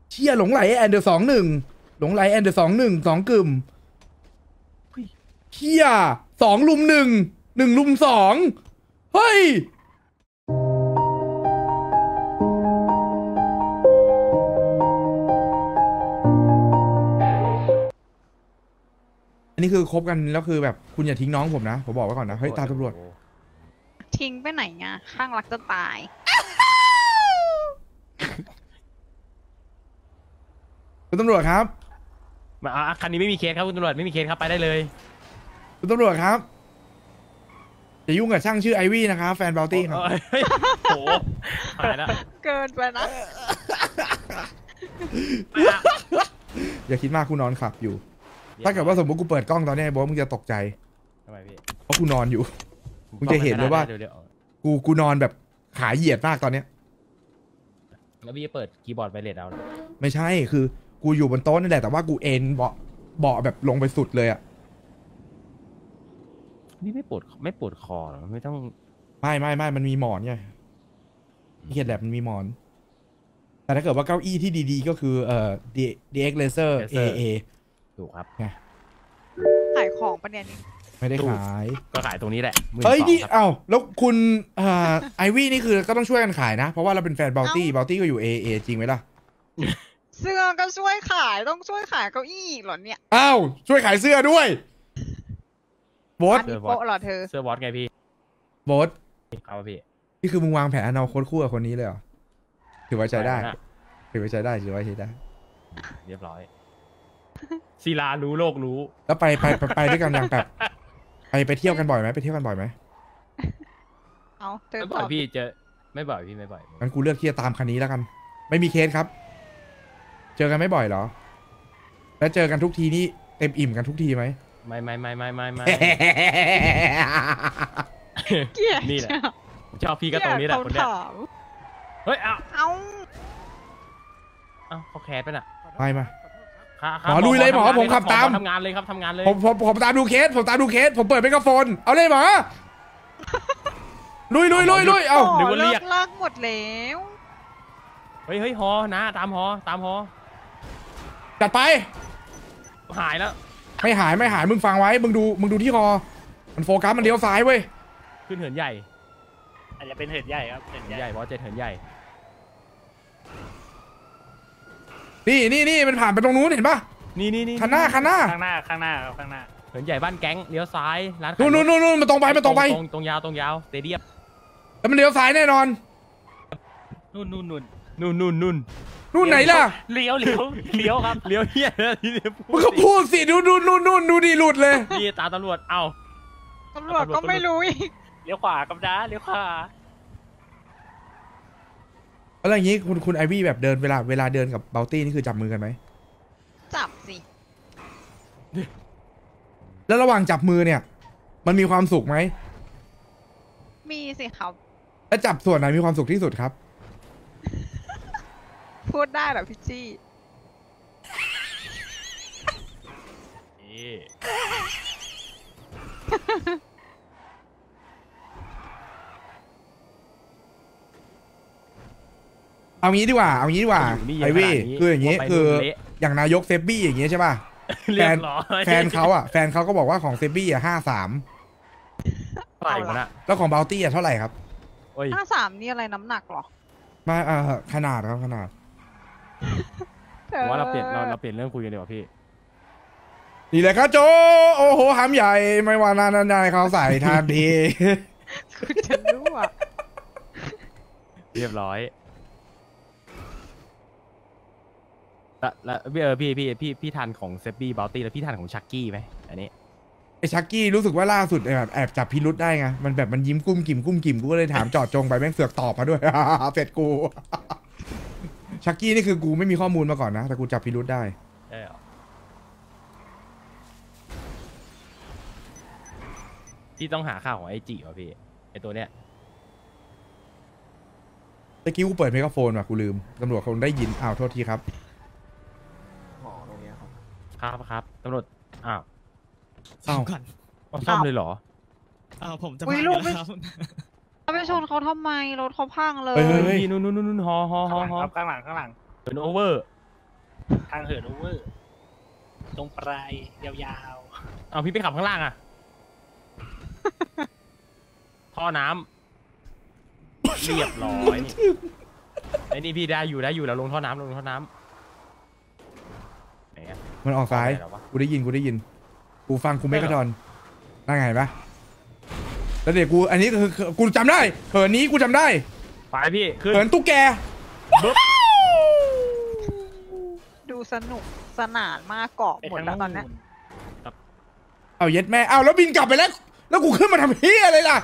เชี่ยหลงไหลแอนเดอร์21หลงไหลแอนเดอร์21 2 กึ่มเชี่ย2 ลุม 1 1 ลุม 2เฮ้ยอันนี้คือคบกันแล้วคือแบบคุณอย่าทิ้งน้องผมนะผมบอกไว้ก่อนนะเฮ้ยตาตำรวจทิ้งไปไหนไงข้างรักจะตายคุณตำรวจครับมาคันนี้ไม่มีเคสครับคุณตำรวจไม่มีเคสครับไปได้เลยคุณตำรวจครับอย่ายุ่งกับช่างชื่อไอวี่นะครับแฟนบาวตี้ครับโอ้โหหายแล้วเกินไปนะอย่าคิดมากกูนอนขับอยู่ถ้าเกิดว่าสมมติกูเปิดกล้องตอนนี้บอกมึงจะตกใจทำไมพี่เพราะกูนอนอยู่มึงจะเห็นเลยว่ากูนอนแบบขาเหยียดมากตอนเนี้ยแล้วพี่จะเปิดคีย์บอร์ดไวเลสเอาไม่ใช่คือกูอยู่บนโต๊ะนี่แหละแต่ว่ากูเอนเบาะแบบลงไปสุดเลยอ่ะนี่ไม่ปวดคอหรอไม่ต้องไม่มันมีหมอนไงที่เขียนแบบมันมีหมอนแต่ถ้าเกิดว่าเก้าอี้ที่ดีๆก็คือDX Laser AA ถูกครับขายของปะเนี่ยนี่ไม่ได้ขายก็ขายตรงนี้แหละเฮ้ยนี่เอ้าแล้วคุณไอวี่นี่คือก็ต้องช่วยกันขายนะเพราะว่าเราเป็นแฟนบาวตี้ก็อยู่ AA จริงไหมล่ะเสื้อก็ช่วยขายต้องช่วยขายเก้าอี้เหรอเนี่ยอ้าวช่วยขายเสื้อด้วยโบ๊ทโป๊ะเหรอเธอเสื้อบอสไงพี่โบ๊ทเอาพี่นี่คือมึงวางแผนอนาคตคู่กับคนนี้เลยเหรอถือว่าใช้ได้ถือว่าใช้ได้เรียบร้อยศิลารู้โลกรู้แล้วไปด้วยกันอย่างแบบไปเที่ยวกันบ่อยไหมไปเที่ยวกันบ่อยไหมเอาไม่บ่อยพี่เจอไม่บ่อยพี่ไม่บ่อยงั้นกูเลือกที่จะตามคันนี้แล้วกันไม่มีเคสครับเจอกันไม่บ่อยเหรอแล้วเจอกันทุกทีนี่เต็มอิ่มกันทุกทีไหมไม่นี่แหละชอบพี่ก็ตรงนี้แหละคนเนี้ยเฮ้ยเอาเขาแคสไปน่ะมาหมอลุยเลยหมอผมขับตามทำงานเลยครับทำงานเลยผมตามดูเคสผมเปิดไมโครโฟนเอาเลยหมอลุยเอาเลิกลากหมดแล้วเฮ้ยฮอนะตามฮอจัดไปหายแล้วไม่หายมึงฟังไว้มึงดูที่คอมันโฟกัสมันเลี้ยวซ้ายเว้ยขึ้นเหินใหญ่อาจจะเป็นเหินใหญ่ครับเหินใหญ่บอสเจ็ดเหินใหญ่นี่มันผ่านไปตรงนู้นเห็นปะนี่ข้างหน้าครับข้างหน้าเหินใหญ่บ้านแก๊งเลี้ยวซ้ายร้านนู่นมันตรงไปตรงยาวสเตเดียมแล้วมันเลี้ยวซ้ายแน่นอนนู่นไหนล่ะเลี้ยวครับเลี้ยวเฮียมึงก็พูดสิดูดิหลุดเลยนี่ตาตำรวจเอาตำรวจก็ไม่รู้อีกเลี้ยวขวากับจ้าเลี้ยวขวาอะไรอย่างงี้คุณไอวี่แบบเดินเวลาเดินกับเบลตี้นี่คือจับมือกันไหมจับสิแล้วระหว่างจับมือเนี่ยมันมีความสุขไหมมีสิครับแล้วจับส่วนไหนมีความสุขที่สุดครับพูดได้เหรอพี่จี้เอางี้ดีกว่าไอวี่คืออย่างงี้คืออย่างนายกเซฟบี้อย่างงี้ใช่ป่ะแฟนเขาก็บอกว่าของเซฟบี้53แล้วของบาวตี้เท่าไหร่ครับ 53นี่อะไรน้ำหนักหรอมาขนาดครับขนาดว่าเราเปลี่ยนเรื่องคุยกันดีกว่าพี่นี่แหละครับโจโอ้โหหำใหญ่ไม่ว่านานันใหญ่เขาใส่ทันทีคุณจะรู้อ่ะเรียบร้อยแล้วพี่ทันของเซฟบี้บาวตี้แล้วพี่ทันของชักกี้ไหมอันนี้ไอชักกี้รู้สึกว่าล่าสุดแบบแอบจับพิรุษได้ไงมันแบบมันยิ้มกุ้มกิ่มกูก็เลยถามจอดจงไปแม่งเสือกตอบมาด้วยเสร็จกูชักกี้นี่คือกูไม่มีข้อมูลมาก่อนนะแต่กูจับพิรุษได้พี่ต้องหาข่าวของไอจีว่ะพี่ไอตัวเนี้ยตะกี้กูเปิดไมโครโฟนว่ะกูลืมตำรวจเขาได้ยินโทษทีครับตรงนี้ครับตำรวจก่อนซ่อมเลยเหรอผมจะมาแล้วครับไปชนเขาทำไมรถเขาพังเลยนู่นฮอข้างหลังเป็นโอเวอร์ทางเหินโอเวอร์ตรงปลายยาวเอาพี่ไปขับข้างล่างอะท่อน้ำเรียบร้อยนี่ไอ้นี่พี่ได้อยู่แล้วลงท่อน้ำไหนอะมันออกซ้ายไหนวะกูได้ยินกูฟังกูไม่กระดอนได้ไงปะแล้วเดี๋ยวกูอันนี้คือกูจำได้เหินนี้กูจำได้ไปพี่ขึ้นเหินตุ๊กแกดูสนุกสนานมากเกาะๆไปหมดทางแล้วตอนเนี้ยเอาเย็ดแม่เอาแล้วบินกลับไปแล้วกูขึ้นมาทำเฮียอะไรล่ะ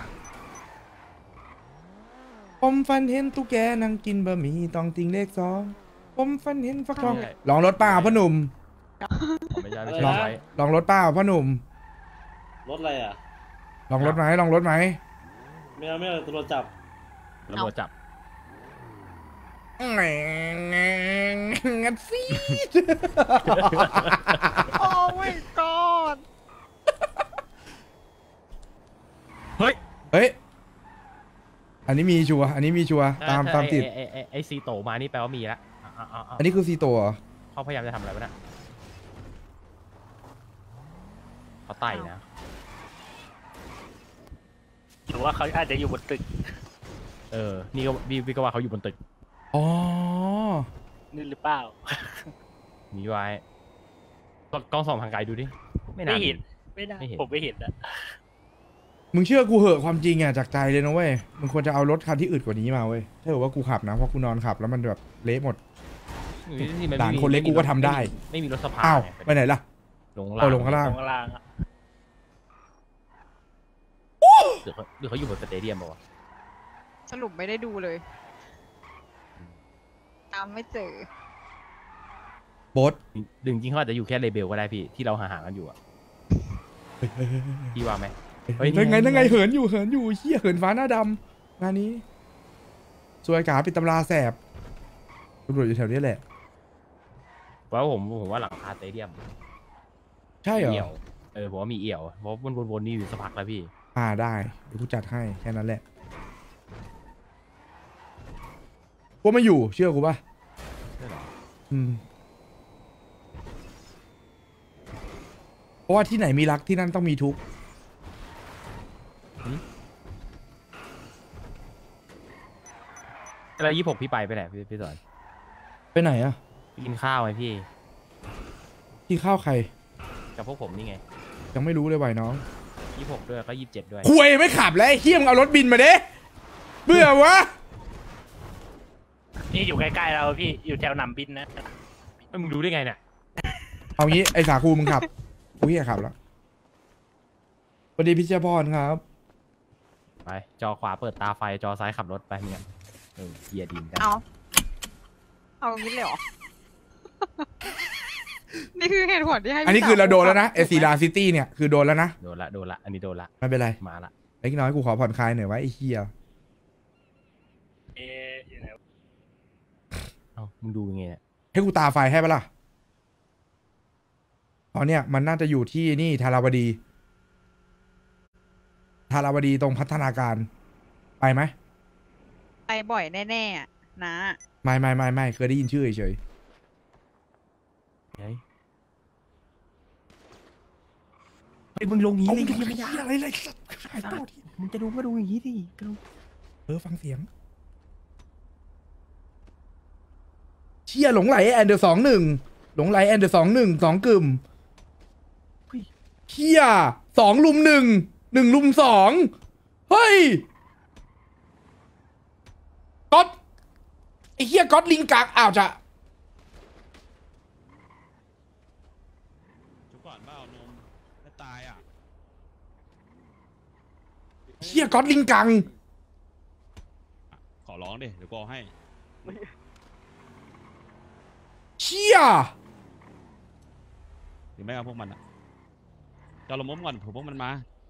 ผมฝันเห็นตุ๊กแกนั่งกินบะหมี่ตองติงเลข2ผมฝันเห็นฟักทองลองรถเปล่าพ่อหนุ่มไม่ใช่ลองลองรถเปล่าพ่อหนุ่มรถอะไรอ่ะลองรถไหมลองรถไหมไม่เอาตำรวจจับตำรวจจับงัดซีโอ้ my god เฮ้ยเฮ้ยอันนี้มีชัวร์ตามติดไอซีโตมานี่แปลว่ามีแล้วอันนี้คือซีโตเหรอเขาพยายามจะทำอะไรวะเนี่ยเขาไต่นะหรือว่าเขาอาจจะอยู่บนตึกนี่ก็พี่ก็ว่าเขาอยู่บนตึกอ๋อนี่หรือเปล่ามีไว้กล้องส่องทางไกลดูดิไม่น่าไม่เห็นมีไม่ได้ไม่เห็นผมไม่เห็นอะมึงเชื่อกูเหอะความจริงอ่ะจากใจเลยนะเว้ยมึงควรจะเอารถคันที่อึดกว่านี้มาเว้ยถ้าเกิดว่ากูขับนะเพราะกูนอนขับแล้วมันแบบเละหมด ด่านคนเล็กกูก็ทำได้ไม่มีรถสภาอ้าวไงไปไหนล่ะลงเอาลงข้างล่างตรงกลางอะหรือเขาอยู่บนสเตเดียมป่าวะสรุปไม่ได้ดูเลยตามไม่เจอโบ๊ทดึงจริงเขาอาจจะอยู่แค่เลเบลก็ได้พี่ที่เราห่างๆกันอยู่อะพี่ว่าไหม เฮ้ยนั่นไงเหินอยู่เฮียเหินฟ้าหน้าดำงานนี้สวยกาปิดตำราแสบตำรวจอยู่แถวนี้แหละว่าผมว่าหลังคาสเตเดียมใช่เหรเอี่ยอวผมว่ามีเอี่ยวเพราะวนนี่อยู่สักพักแล้วพี่ได้เดี๋ยวกูจัดให้แค่นั้นแหละกูไม่อยู่เชื่อกูป่ะใช่เหรอเพราะว่าที่ไหนมีรักที่นั่นต้องมีทุกข์แล้ว26พี่ไปไหนพี่สอนไปไหนอะไปกินข้าวไหมพี่ที่ข้าวใครกับพวกผมนี่ไงยังไม่รู้เลยว่ะน้อง 26ด้วยก็27ด้วยคุยไม่ขับแล้วไอ้เฮียมงเอารถบินมาเด้เบื่อวะนี่อยู่ใกล้ๆเราพี่อยู่แถวหนำบินนะมึงรู้ได้ไงเนี่ยเอางี้ไอ้สาคูมึงขับกูเฮียขับแล้วสวัสดีพิชพรครับไปจอขวาเปิดตาไฟจอซ้ายขับรถไปเนี่ยเกียร์ดินกันเอางี้เลยเหรอ นี่คือเหตุผลที่ให้อันนี้คือเราโดนแล้วนะเอซีลาซิตี้เนี่ยคือโดนแล้วนะโดนละอันนี้โดนละไม่เป็นไรมาละเล็กน้อยกูขอผ่อนคลายหน่อยไว้ไอ้เฮียอยู่ไหนเอ้ามึงดูยังไงเนี่ยให้กูตาไฟให้ปะล่ะตอนเนี้ยมันน่าจะอยู่ที่นี่ธาราวดีตรงพัฒนาการไปไหมไปบ่อยแน่ๆอะนะไม่เคยได้ยินชื่อเฉยเฮ้ยมึงลงงี้ๆเลยยังไม่ได้อะไรเลยขายต่อทีมึงจะดูก็ดูอย่างนี้ดิก็ดูฟังเสียงเชี่ยหลงไหลแอนเดอร์21หลงไหลแอนเดอร์21 2กึ่มเชี่ย2 ลุม 1 1 ลุม 2เฮ้ยก๊อตไอ้เฮียก๊อตลิงกักอ้าวจะจุกก่อนเปล่านมจะตายอ่ะเชี่ยก๊อตลิงกังขอร้องดิ เดี๋ยวกูเอาให้เชี่ยหรือไม่เอาพวกมันอ่ะจอละมุมก่อนเผื่อพวกมันมา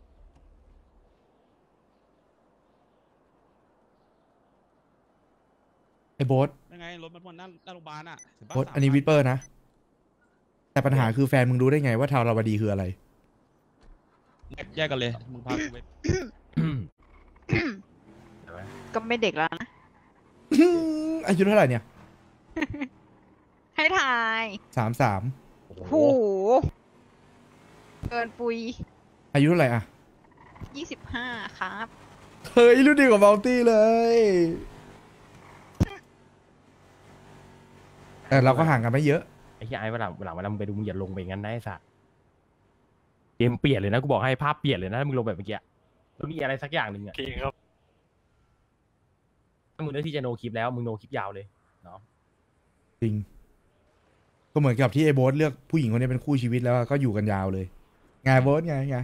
ไอ้โบ๊ทยังไงรถมันวนหน้าโรงพยาบาลอ่ะเห็นปะโบ๊ทอันนี้วิปเปอร์นะ แต่ปัญหาคือแฟนมึงรู้ได้ไงว่าทาราวดีคืออะไรแยกกันเลย มึงพากูไปก็ไม่เด็กแล้วนะอายุเท่าไหร่เนี่ยให้ให้ทาย 33 โอ้โหโหเกินปุยอายุเท่าไหร่อะ 25 ครับเฮ้ยรุ่นดีกว่าเบลตี้เลย แต่เราก็ห่างกันไม่เยอะไอ้ที่ไอ้เวลามึงไปดูมึงอย่าลงไปงั้นนะไอ้สัสเกมเปลี่ยนเลยนะกูบอกให้ภาพเปลี่ยนเลยนะถ้ามึงลงแบบเมื่อกี้ต้องมีอะไรสักอย่างหนึ่งโออะเคครับถ้ามึงเลือกที่จะโนคลิปแล้วมึงโนคลิปยาวเลยเนาะจริง ก็เหมือนกับที่ไอ้โบ๊ทเลือกผู้หญิงคนนี้เป็นคู่ชีวิตแล้วก็อยู่กันยาวเลยไงโบ๊ทไง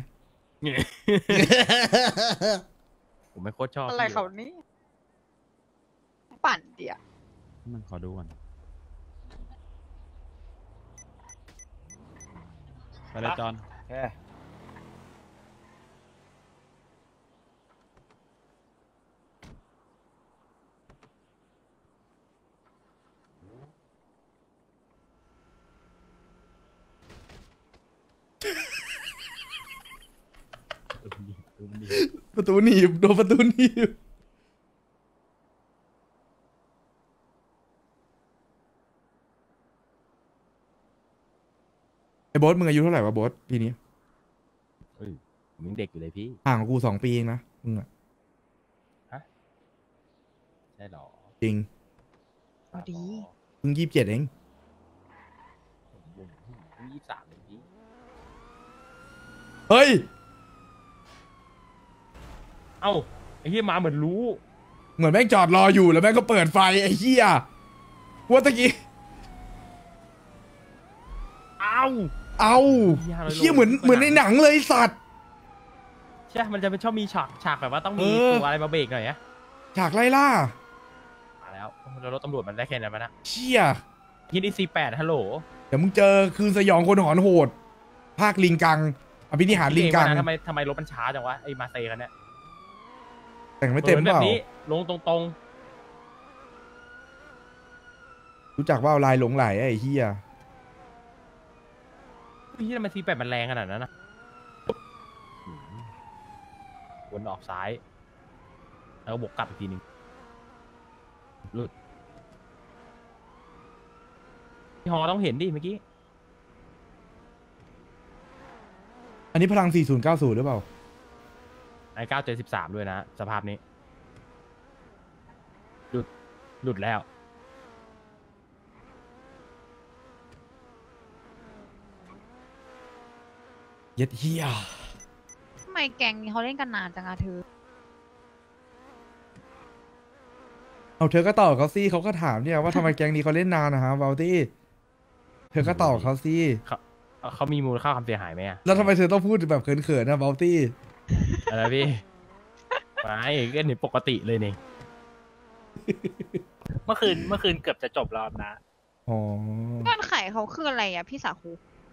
ผมไม่โคตรชอบอะไรเขานี่ปั่นเดียวมันขอดูก่อนไปเลยจอนประตูหนีบโดนประตูหนีบไอ้โบ๊ทมึงอายุเท่าไหร่วะโบ๊ทปีนี้เฮ้ยผมยังเด็กอยู่เลยพี่ห่างกับกู2 ปีเองนะมึงอะใช่หรอจริงเอาดีเพิ่ง27เองผม23เลยพี่เฮ้ยเอ้าไอ้เหี้ยมาเหมือนรู้เหมือนแม่งจอดรออยู่แล้วแม่งก็เปิดไฟไอ้เหี้ยว่าตะกี้เอ้าเอาเหี้ยเหี้ยเหมือนในหนังเลยไอ้สัตว์ใช่มันจะเป็นชอบมีฉากแบบว่าต้องมีเออตัวอะไรมาเบรกหน่อยอะฉากไล่ล่ามาแล้วรถตำรวจมันได้แค่นั้นมันนะเชี่ยยินดี48ฮัลโหลเดี๋ยวมึงเจอคืนสยองคนหอนโหด ภาคลิงกังอภินิหารลิงกังทำไมรถมันช้าจังวะไอ้มาเซคันเนี้ยแต่งไม่เต็มแบเปบล่านี้ลงตรงรู้จักว่าลายหลงไหลไอ้เหี้ยๆพี่ทำไม48มันแรงขนาดนั้นนะวนออกซ้าย แล้วก็บวกกลับอีกทีหนึงหลุดพี่ฮอต้องเห็นดิเมื่อกี้อันนี้พลัง 4090 หรือเปล่าไอ้973ด้วยนะ สภาพนี้ หลุดแล้วเย็ดเหี้ยทำไมแกงนี้เขาเล่นกันนานจังอะเธอเอาเธอก็ตอบเขาสิเขาก็ถามเนี่ยว่าทำไมแก๊งนี้เขาเล่นนานนะฮะเบลตี้เธอก็ตอบเขาสิเขามีมูลค่าความเสียหายไหมอะแล้วทำไมเธอต้องพูดแบบเขินๆนะเบลตี้อะไรพี่ ไม่ก็เห็นปกติเลยนี่เมื่อคืนเกือบจะจบแล้วนะอ๋อเงื่อนไขเขาคืออะไรอะพี่สาคู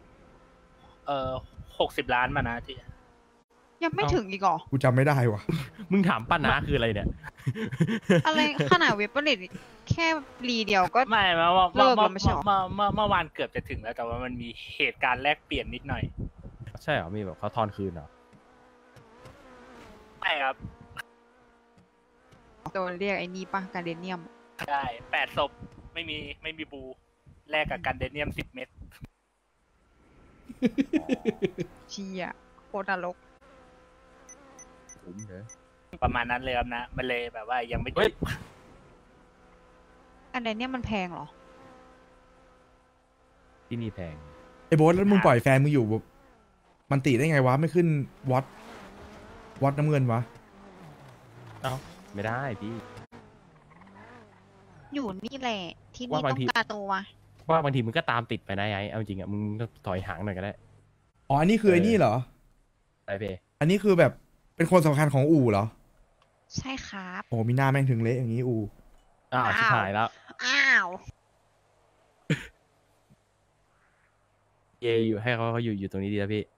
60 ล้านมานะที่ยังไม่ถึงอีกเหรอกูจำไม่ได้ว่ะมึงถามป้านาคืออะไรเนี่ยอะไรขนาดเว็บผลิตแค่รีเดียวก็ไม่เมื่อเลิกแล้วไม่ใช่หรอเมื่อวานเกือบจะถึงแล้วแต่ว่ามันมีเหตุการณ์แลกเปลี่ยนนิดหน่อยใช่เหรอ มีแบบเขาทอนคืนเหรอใช่ครับโดนเรียกไอ้นี่ปะการเดเนียมได้8 ศพไม่มีบูแลกกับกันเดเนียม10 เม็ดเชียโคตรนรกประมาณนั้นเลยครับนะ มันเลยแบบว่ายังไม่จเฮ้ยบการเดเนียมมันแพงเหรอที่นี่แพงไอ้โบ๊ทแล้วมึงปล่อยแฟนมึงอยู่แบบมันติได้ไงวะไม่ขึ้นวัดน้ำเงินวะเอ้า ไม่ได้พี่อยู่นี่แหละ ที่นี่ว่าต้บาอง งทีการตัวว่าบางทีมึงก็ตามติดไปนะไอ้เอาจริงอ่ะ มึงถอยห่างหน่อยก็ได้อ๋ออันนี้คือไอ้นี่เหรอไปเพ่อันนี้คือแบบเป็นคนสำคัญของอู่เหรอใช่ครับโอ้มีหน้าแม่งถึงเละอย่างนี้อู่อ้าวอ้าวชิบหายแล้วอ้าวเยอยู่ให้เขาอยู่ตรงนี้ดีแล้วพี่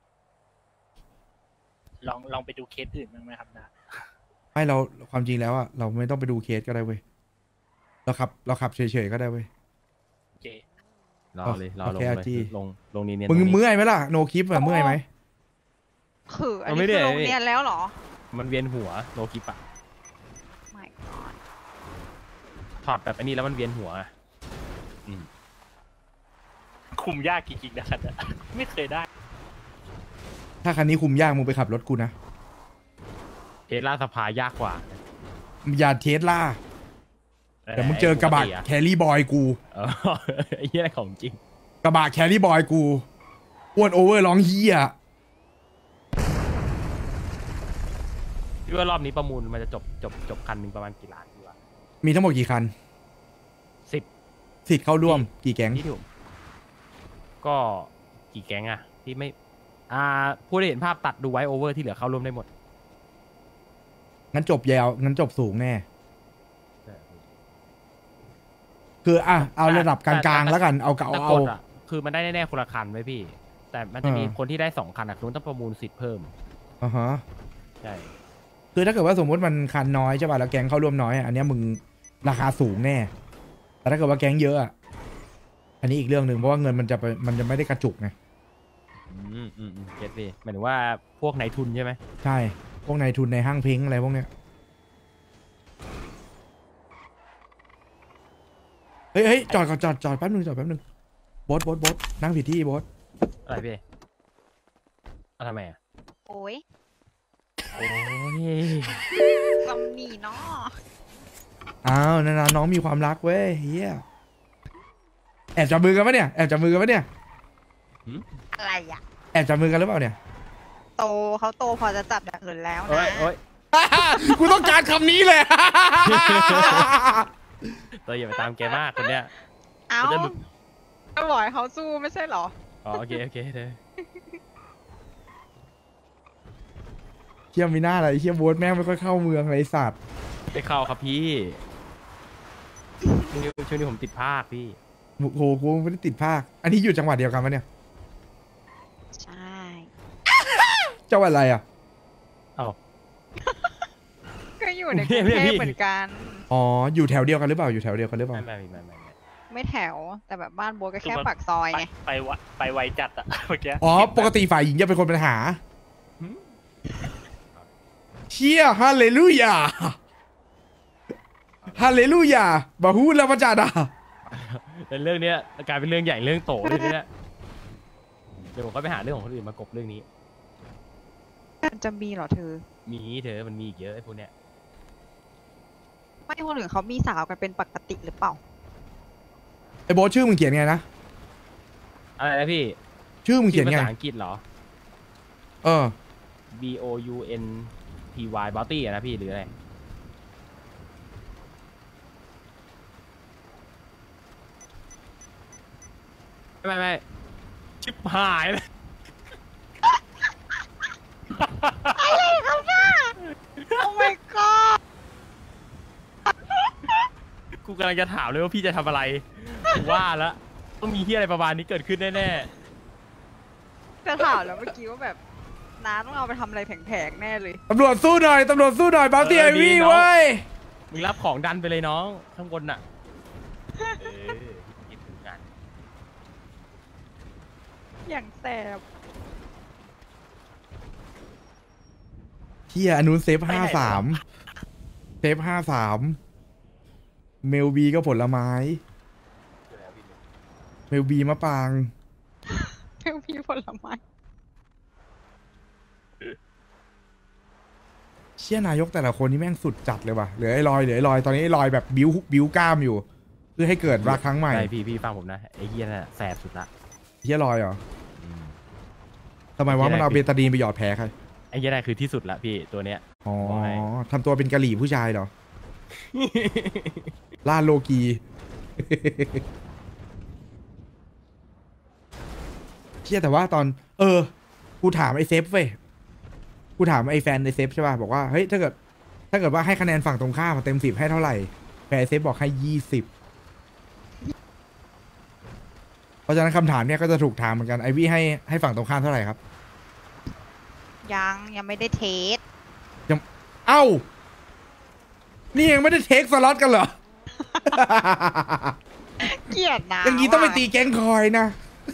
ลองไปดูเคสอื่นบ้างไหมครับนะไม่เราความจริงแล้วอะเราไม่ต้องไปดูเคสก็ได้เว้ยเราขับเฉยๆก็ได้เว้ยโอเครอเลยรอโอลงเคเลยอาจีลงนี้เนียนมึงตรงนี้เมื่อยไหมล่ะโนคลิปอะเมื่อยไหมคืออันไม่นี้ได้คือโรงเรียนแล้วเหรอมันเวียนหัวโลกิปอะไม่ก่อน ถถ อดแบบอันนี้แล้วมันเวียนหัวอะอดอืมๆๆๆๆๆคุมยากจริงๆนะครับ ไม่เคยได้ถ้าคันนี้คุมยากมึงไปขับรถกูนะเทสลาสภายากกว่าอย่าเทสล่าเดี๋ยวมึงเจอกระบะแครี่บอยกูเออไอ้เหี้ยของจริงกระบะแครี่บอยกูอ้วนโอเวอร์ร้องเฮียพี่ว่ารอบนี้ประมูลมันจะจบคันหนึ่งประมาณกี่ล้านดีวะมีทั้งหมดกี่คัน 10 สิทธิ์เข้าร่วมกี่แก๊งที่ถูกก็กี่แก๊งอะที่ไม่ผู้ได้เห็นภาพตัดดูไว้โอเวอร์ที่เหลือเข้าร่วมได้หมดงั้นจบยาวงั้นจบสูงแน่ คือเอาระดับกลางๆแล้วกันเอาแต่เอากฎอะคือมันได้แน่ๆคนละคันไว้พี่ แต่มันจะมีคนที่ได้2คันอะคือต้องประมูลสิทธิ์เพิ่มอ่าฮะใช่คือถ้าเกิดว่าสมมติมันคันน้อยใช่ป่ะแล้วแก๊งเข้าร่วมน้อยอันเนี้ยมึงราคาสูงแน่ แต่ถ้าเกิดว่าแก๊งเยอะอะอันนี้อีกเรื่องหนึ่งเพราะว่าเงินมันจะไม่ได้กระจุกไงเก็ตพี่หมายถึงว่าพวกนายทุนใช่ไหมใช่พวกนายทุนในห้างเพ้งอะไรพวกเนี้ยเฮ้ยจอดก่อนจอดแป๊บนึงบอสนั่งผิดที่บอสอะไรพี่ทำไมอะโอ้ยโอ้ยซอมนี่เนาะอ้าวนานๆน้องมีความรักเว้ยเฮียแอบจับมือกันปะเนี่ยแอบจับมือกันปะเนี่ยอะไรอ่ะแอบจับมือกันหรือเปล่าเนี่ยโตเขาโตพอจะจับอย่างอื่นแล้วโอ้นะยโอ้ยกูต้องการคำนี้เลยตัวอย่าไปตามแกมากคนเนี้ยเอ้ามันจะหลุดก็บอกให้เขาสู้ไม่ใช่เหรออ๋อโอเคเด้อเชี่ยมีหน้าอะไรเชี่ยโบ๊ทแม่งไม่ค่อยเข้าเมืองเลยไอ้สัตว์ไปเข้าครับพี่ช่วงนี้ผมติดภาคพี่โอ้โหกูไม่ได้ติดภาค อันนี้อยู่จังหวัดเดียวกันปะเนี่ยใช่จังหวัดอะไรอ่ะเอ้าก็อยู่ในกรุงเทพเหมือนกันอ๋ออยู่แถวเดียวกันหรือเปล่าอยู่แถวเดียวกันหรือเปล่าไม่ไม่แถวแต่แบบบ้านโบทก็แค่ปากซอยไงไปไวจัดอะ เมื่อกี้อ๋อปกติฝ่ายหญิงจะเป็นคนปัญหาเชี่ยฮาเลลูยาฮาเลลูยาบาฮูลาปจาดาแต่เรื่องเนี้ยกลายเป็นเรื่องใหญ่เรื่องโตเลยเนี่ยเดี๋ยวผมก็ไปหาเรื่องของคนอื่นมากบเรื่องนี้มันจะมีเหรอเธอมีเธอมันมีอีกเยอะไอ้พวกเนี้ยไม่คนอื่นเขามีสาวกันเป็นปกติหรือเปล่าไอ้โบ๊ทชื่อมึงเขียนไงนะอะไรนะพี่ชื่อมึงเขียนภาไงษาอังกฤษเหรอเออ B O U N T Y Bounty อะนะพี่หรืออะไรไม่ชิบหายเลยอะไรครับเนี่ย โอ้ my god กูกำลังจะถามเลยว่าพี่จะทำอะไรกูว่าแล้วต้องมีที่อะไรประมาณนี้เกิดขึ้นแน่จะถามแล้วเมื่อกี้ว่าแบบน้าต้องเอาไปทำอะไรแผงๆแน่เลยตำรวจสู้หน่อยบาร์ตี้ไอวี่เว้ยๆมึงรับของดันไปเลยน้องข้างบนน่ะคิดถึงกันอย่างแสบเฮียอันนู้นเซฟ53เมลบีก็ผลไม้เมลบีมะปรางเพื่อพี่ผลไม้เชี่ยนายกแต่ละคนนี่แม่งสุดจัดเลยว่ะเหลือไอ้ลอยตอนนี้ไอ้ลอยแบบบิ้วกล้ามอยู่เพื่อให้เกิดรักครั้งใหม่ใช่พี่ฟังผมนะไอ้เหี้ยน่ะแสบสุดละเชี่ยลอยเหรอทำไมวะมันเอาเบตาดีนไปหยอดแผลใครไอ้เหี้ยน่ะคือที่สุดละพี่ตัวเนี้ยอ๋อว่าไงทำตัวเป็นกะหรี่ผู้ชายเหรอ ล่าโลกี เชี่ยแต่ว่าตอนกูถามไอ้เซฟเว้ยกูถามไอ้แฟนไอ้เซฟใช่ป่ะบอกว่าเฮ้ยถ้าเกิดว่าให้คะแนนฝั่งตรงข้ามเต็ม10ให้เท่าไหร่แฟนเซฟบอกให้20เพราะฉะนั้นคำถามเนี้ยก็จะถูกถามเหมือนกันไอวี่ให้ฝั่งตรงข้ามเท่าไหร่ครับยังไม่ได้เทสเอ้านี่ยังไม่ได้เทคสล็อตกันเหรอเกลียดนะอย่างนี้ต้องไปตีแก๊งคอยนะ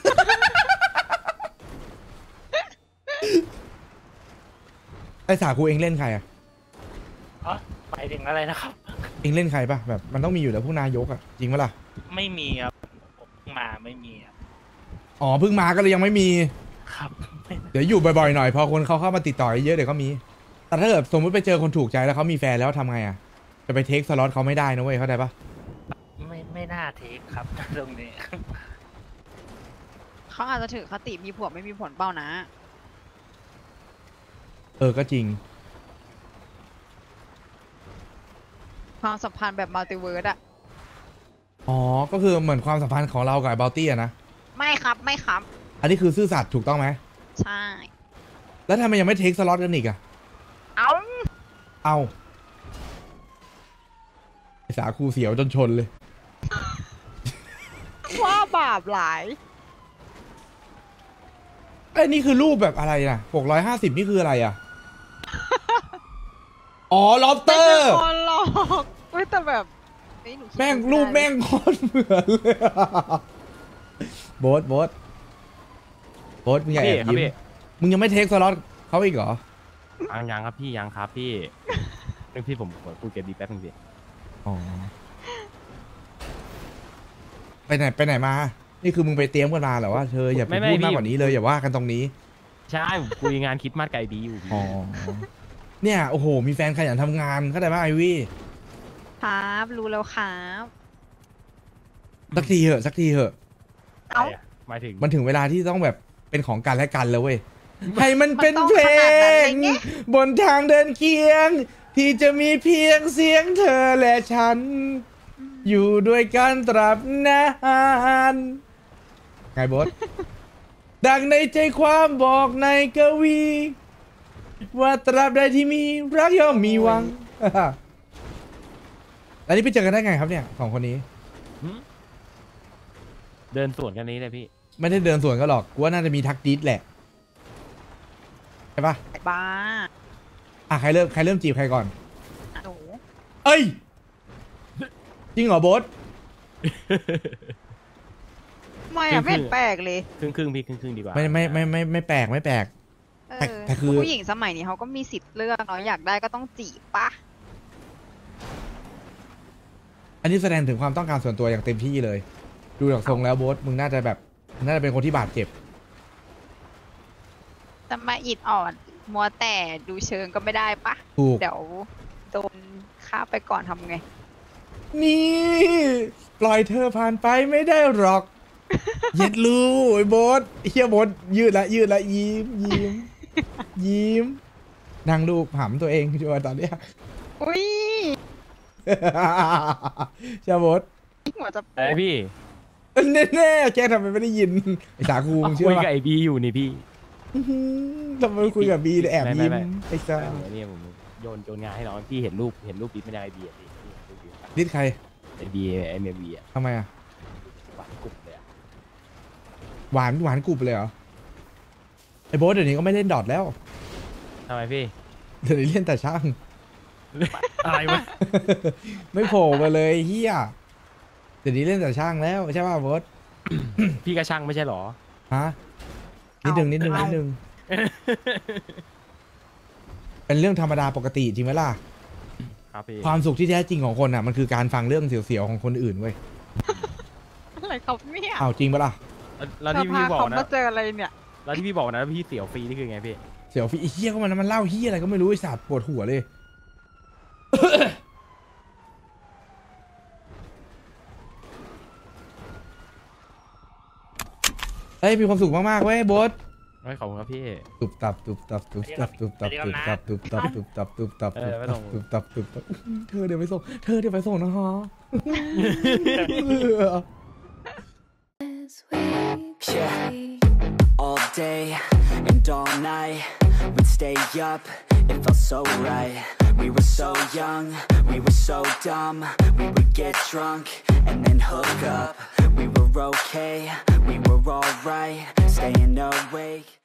ไอสาคูเองเล่นใครอ่ะไปถึงอะไรนะครับเองเล่นใครป่ะแบบมันต้องมีอยู่แล้วพวกนายกอ่ะจริงปะล่ะไม่มีครับผมมาไม่มีครับอ๋อเพิ่งมาก็เลยยังไม่มีครับเดี๋ยวอยู่บ่อยๆหน่อยพอคนเขาเข้ามาติดต่อเยอะเดี๋ยวก็มีแต่ถ้าเกิดสมมติไปเจอคนถูกใจแล้วเขามีแฟนแล้วทำไงอ่ะจะไปเทคสล็อตเขาไม่ได้นะเว้ยเข้าใจปะไม่น่าเทคครับ ตรงนี้เขาอาจจะถือคติมีผัวไม่มีผลเปล่านะก็จริงความสัมพันธ์แบบมัลติเวิร์สอะอ๋อก็คือเหมือนความสัมพันธ์ของเรากับไอ้บอลตี้อะนะไม่ครับไม่ครับอันนี้คือซื่อสัตย์ถูกต้องไหมใช่แล้วทำไมยังไม่เทคสล็อตกันอีกอ่ะเอาเอาไอ้สาคูเสียวจนชนเลยว่าบาปหลายไอ้ยนี่คือรูปแบบอะไรนะ650นี่คืออะไรอ่ะ อ๋อล็อบสเตไม่อใช่ร์คนหรอกเว้ยแต่แบบเฮ้ยหนูคิดแม่งไม่ได้รูปแม่งโคตรเหมือนเลยอะโบ๊ทมึงอย่าแอบครับยิ้มพี่มึงยังไม่เทคสล็อตเขาอีกเหรอยังครับพี่ยังครับพี่เรื่องพี่ผมคุยกับดีแป๊บนึงพี่อ๋อ ไปไหนมา นี่คือมึงไปเตรียมกันมาเหรอว่าเธออย่าไปพูดมากกว่านี้เลยอย่าว่ากันตรงนี้ใช่ผมคุยงานคิดมาสไกลดีอยู่พี่อ๋อ เนี่ยโอ้โห มีแฟนขยันทำงานเข้าใจป่ะไอวี่ครับรู้แล้วครับสักทีเหอะเอ้าอะไรอะหมายถึงมันถึงเวลาที่ต้องแบบเป็นของกันและกันแล้วเว้ย ให้มันเป็นมันต้องเพลขนาดนั้นเลยงไงบนทางเดินเคียง ที่จะมีเพียงเสียงเธอและฉัน อยู่ด้วยกันตราบนานไงบด ดังในใจความบอกในกวี ว่าตราบใดที่มีรักย่อมมีหวัง แล้วนี่ไปเจอกันได้ไงครับเนี่ยสองคนนี้เดินสวนกันนี้เลยพี่ไม่ได้เดินสวนกันหรอกกูว่าน่าจะมีทักดิสแหละใช่ปะบ้าอ่ะใครเริ่มจีบใครก่อนหนูเอ้ย จริงเหรอโบ๊ทไม่อะไม่เห็นแปลกเลยครึ่งพี่ครึ่งดีกว่าไม่แปลกเอแต่อคือผู้หญิงสมัยนี้เขาก็มีสิทธิ์เลือกเนาะอยากได้ก็ต้องจีบปะอันนี้แสดงถึงความต้องการส่วนตัวอย่างเต็มที่เลย ดูจากทรงแล้วโบ๊ทมึงน่าจะเป็นคนที่บาดเจ็บแต่มาอิดอ่อนมัวแต่ดูเชิงก็ไม่ได้ปะถูกเดี๋ยวโดนฆ่าไปก่อนทำไงนี่ ปล่อยเธอผ่านไปไม่ได้หรอก เย็ดลูไอ้โบ๊ทเฮียโบ๊ทยืดละยิ้มนั่งดูหำตัวเองชัวร์ตอนเนี้ยอุ้ยใช่โบ๊ทหัวจะไอพี่แน่ๆแกทำไมไม่ได้ยินไอ้สาคูมึงเชื่คุอย ปะกับไอบีอยู่นี่พี่อื้อหือทำไมคุยกับบีเลยแอบยิ้มไม่ไอ้ซ่าเนี่ยผมโยนงานให้น้องพี่เห็นรูปดิสไม่ได้ไอบีอ่ะพี่ดิดใครไอบีไอเมบีอ่ะทำไมอ่ะหวานกรุบเลยอ่ะหวานกรุบเลยเหรอไอ้โบ๊ทเดี๋ยวนี้ก็ไม่เล่นดอทแล้วทำไมพี่เดี๋ยวนี้เล่นแต่ช่างอะไรวะไม่โผล่มาเลยเฮียเดี๋ยวนี้เล่นแต่ช่างแล้วใช่ป่ะโบ๊ทพี่ก็ช่างไม่ใช่หรอฮะนิดนึงเป็นเรื่องธรรมดาปกติจริงไหมล่ะครับพี่ความสุขที่แท้จริงของคนอ่ะมันคือการฟังเรื่องเสียวๆของคนอื่นเว้ยอะไรครับเนี่ยเอาจริงปะล่ะแล้วที่พี่บอกเขานะมาเจออะไรเนี่ยแล้วที่พี่บอกนะพี่เสียวฟรีนี่คือไงพี่เสียวฟีไอ้เฮียก็มันเล่าเฮียอะไรก็ไม่รู้ไอ้สัตว์ปวดหัวเลย เฮ้ยมีความสุขมากๆเว้ยโบ๊ทไม่ขอบคุณครับพี่ตุบตับเธอเดี๋ยวไปส่งนะฮะ Yeah, all day and all night we'd stay up, it felt so right. We were so young, we were so dumb. We would get drunk and then hook up. We were okay, we were alright, staying awake.